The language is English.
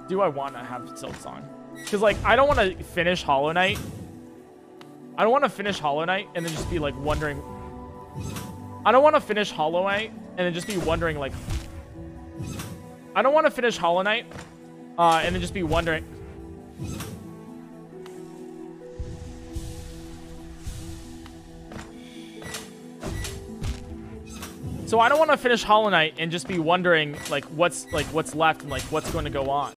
do I want to have Silk Song? Because, like, I don't want to finish Hollow Knight. I don't want to finish Hollow Knight and then just be, like, wondering... I don't want to finish Hollow Knight and then just be wondering, like... I don't want to finish Hollow Knight and then just be wondering... So I don't want to finish Hollow Knight and just be wondering, like, what's left and, like, what's going to go on.